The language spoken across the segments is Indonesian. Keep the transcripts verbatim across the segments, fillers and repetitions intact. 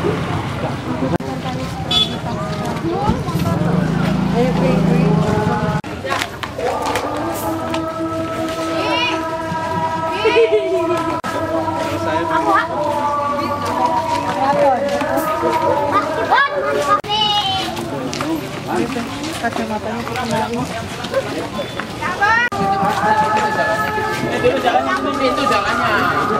Kacamatanya kemana? Itu jalannya, itu jalannya.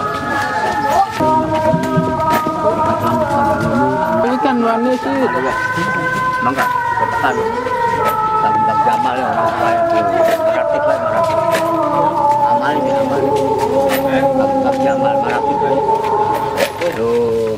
Ini kan warna sih. Mangga, ketan. Tentang Jamal ya orang tua itu. Maratif lah maratif. Amal ini amal. Tentang Jamal maratif lah. Tuh.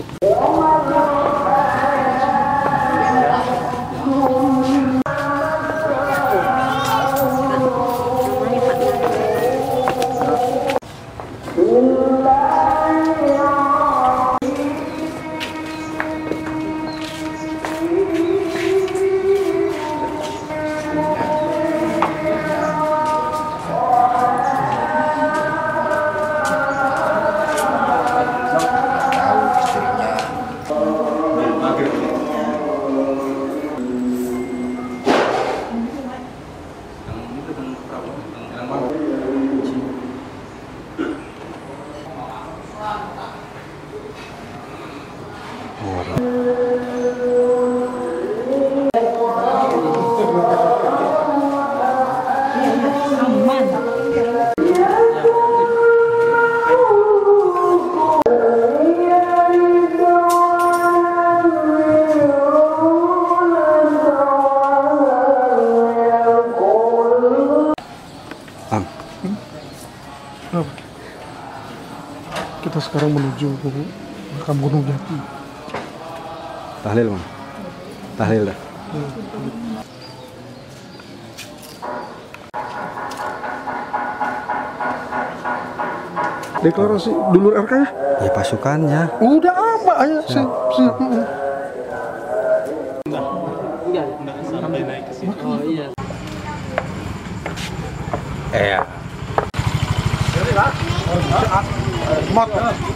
Kita sekarang menuju ke makam Gunung Jati. Tahlil, Bang. Tahlil dah. Deklarasi dulur R K ya? Ya pasukannya. Udah apa aja sih? Si, Enggak, enggak sampai naik ke sini. Oh iya. Eh ya. Mat.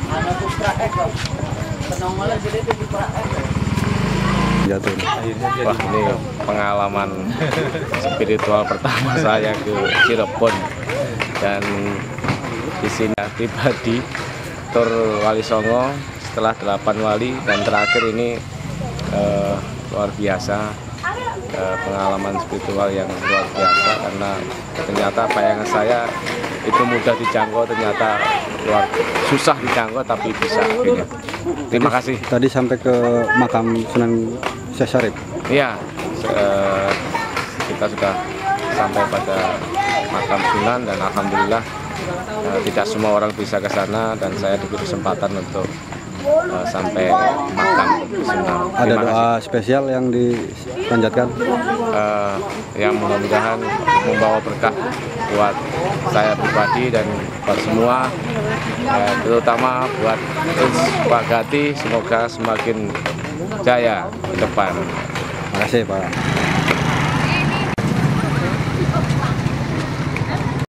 Jatuh. Wah, ini pengalaman spiritual pertama saya ke Cirebon, dan di sini tiba di Tur Wali Songo setelah delapan wali, dan terakhir ini eh, luar biasa, eh, pengalaman spiritual yang luar biasa, karena ternyata bayangan saya itu mudah dijangkau, ternyata luar susah dijangkau tapi bisa. Gitu. Terima kasih. Tadi sampai ke makam Sunan Syekh Syarif. Iya, eh, kita sudah sampai pada makam Sunan, dan alhamdulillah eh, tidak semua orang bisa ke sana, dan saya diberi kesempatan untuk eh, sampai makam Sunan. Ada Terima doa kasih. spesial yang dipanjatkan. Eh, yang mudah-mudahan membawa berkah buat saya pribadi dan buat semua, eh, terutama buat Pak Gati, semoga semakin jaya ke depan. Terima kasih, Pak.